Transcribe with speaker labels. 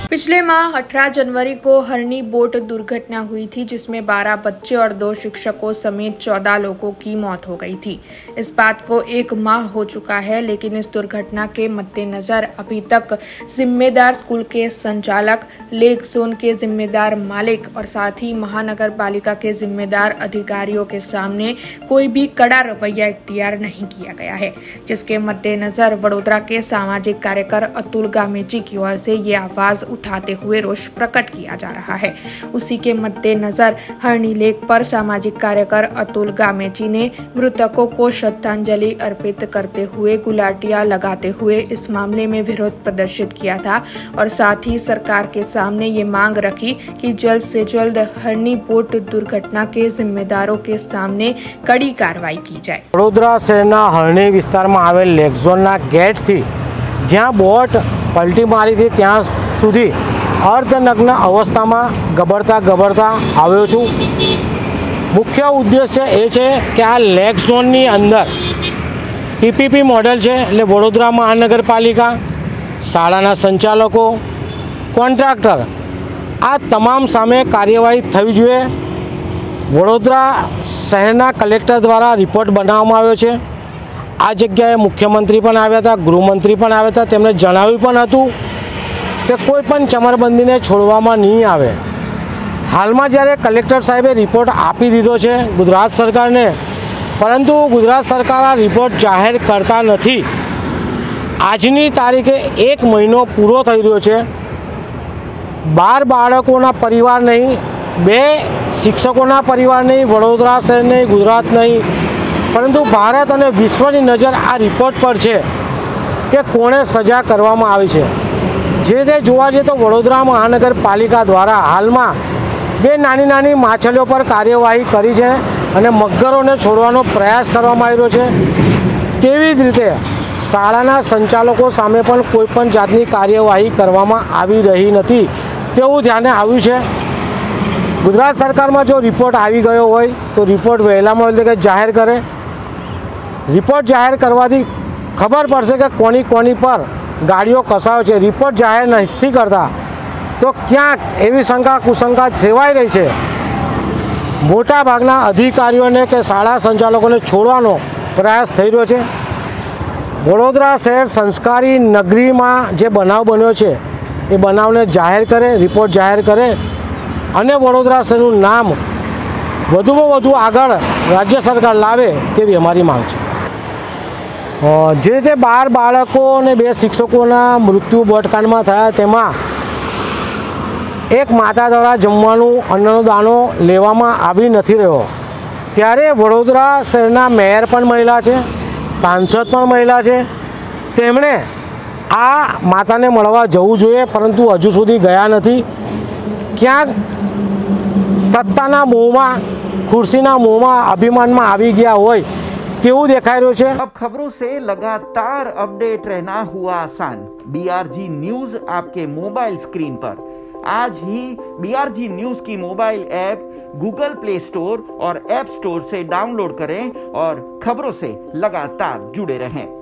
Speaker 1: पिछले माह 18 जनवरी को हरणी बोट दुर्घटना हुई थी, जिसमें 12 बच्चे और 2 शिक्षकों समेत 14 लोगों की मौत हो गई थी। इस बात को 1 माह हो चुका है, लेकिन इस दुर्घटना के मद्देनजर अभी तक जिम्मेदार स्कूल के संचालक, लेक जोन के जिम्मेदार मालिक और साथ ही महानगर पालिका के जिम्मेदार अधिकारियों के सामने कोई भी कड़ा रवैया इख्तियार नहीं किया गया है, जिसके मद्देनजर वडोदरा के सामाजिक कार्यकर अतुल गामेची की ओर से ये आवाज उठाते हुए रोष प्रकट किया जा रहा है। उसी के मद्देनजर हरणी लेक पर सामाजिक कार्यकर अतुल गामेची ने मृतकों को श्रद्धांजलि अर्पित करते हुए गुलाटियां लगाते हुए इस मामले में विरोध प्रदर्शित किया था और साथ ही सरकार के सामने ये मांग रखी कि जल्द से जल्द हरणी बोट दुर्घटना के जिम्मेदारों के सामने कड़ी कार्रवाई की जाए।
Speaker 2: वडोदरा शहरना हरणी विस्तारमां आवेल लेक झोनना गेट थी ज्यां बोट पलटी मारी थी ત્યાં સુધી અર્ધનગ્ન અવસ્થામાં ગબડતા આવ્યો છું। મુખ્ય ઉદ્દેશ્ય એ છે કે આ લેક ઝોનની અંદર પીપીપી મોડેલ છે, એટલે વડોદરા મહાનગરપાલિકા, શાળાના સંચાલકો, કોન્ટ્રાક્ટર આ તમામ સામે કાર્યવાહી થવી જોઈએ। વડોદરા શહેરના કલેક્ટર દ્વારા રિપોર્ટ બનાવવામાં આવ્યો છે। આ જગ્યાએ મુખ્યમંત્રી પણ આવ્યા હતા, ગૃહમંત્રી પણ આવ્યા હતા। તેમણે જણાવ્યું પણ હતું કે કોઈ પણ ચમરબંધીને છોડવામાં નહીં આવે। હાલમાં જ્યારે કલેક્ટર સાહેબે રિપોર્ટ આપી દીધો છે ગુજરાત સરકારને, પરંતુ ગુજરાત સરકાર આ રિપોર્ટ જાહેર કરતા નથી। આજની તારીખે 1 મહિનો પૂરો થઈ રહ્યો છે। 12 બાળકોના પરિવાર નહીં, 2 શિક્ષકોના પરિવાર નહીં, વડોદરા શહેર નહીં, ગુજરાત નહીં, પરંતુ ભારત અને વિશ્વની નજર આ રિપોર્ટ પર છે કે કોણે સજા કરવામાં આવી છે। જે રીતે જોવા જઈએ તો વડોદરા મહાનગરપાલિકા દ્વારા હાલમાં 2 નાની માછલીઓ પર કાર્યવાહી કરી છે અને મગરોને છોડવાનો પ્રયાસ કરવામાં આવી રહ્યો છે। તેવી જ રીતે શાળાના સંચાલકો સામે પણ કોઈપણ જાતની કાર્યવાહી કરવામાં આવી રહી નથી તેવું ધ્યાને આવ્યું છે। ગુજરાત સરકારમાં જો રિપોર્ટ આવી ગયો હોય તો રિપોર્ટ વહેલામાં વહેલી જાહેર કરે। રિપોર્ટ જાહેર કરવાથી ખબર પડશે કે કોની પર ગાડીઓ કસાયો છે। રિપોર્ટ જાહેર નથી કરતા તો ક્યાંક એવી શંકા કુશંકા સેવાઈ રહી છે। મોટા ભાગના અધિકારીઓને કે શાળા સંચાલકોને છોડવાનો પ્રયાસ થઈ રહ્યો છે। વડોદરા શહેર સંસ્કારી નગરીમાં જે બનાવ બન્યો છે એ બનાવને જાહેર કરે, રિપોર્ટ જાહેર કરે અને વડોદરા શહેરનું નામ વધુમાં વધુ આગળ રાજ્ય સરકાર લાવે તેવી અમારી માંગ છે। જે રીતે 12 બાળકો અને 2 શિક્ષકોના મૃત્યુ બોટકાંડમાં થયા, તેમાં એક માતા દ્વારા જમવાનું અન્નનો દાણો લેવામાં આવી નથી રહ્યો, ત્યારે વડોદરા શહેરના મેયર પણ મહિલા છે, સાંસદ પણ મહિલા છે। તેમણે આ માતાને મળવા જવું જોઈએ, પરંતુ હજુ સુધી ગયા નથી। ક્યાંક સત્તાના મોહમાં, ખુરશીના મોહમાં, અભિમાનમાં આવી ગયા હોય તેવું દેખાઈ રહ્યું છે।
Speaker 3: अब खबरों से लगातार अपडेट रहना हुआ आसान। BRG न्यूज आपके मोबाइल स्क्रीन पर आज ही BRG न्यूज की mobile app Google Play Store और ऐप स्टोर से डाउनलोड करें और खबरों से लगातार जुड़े रहें।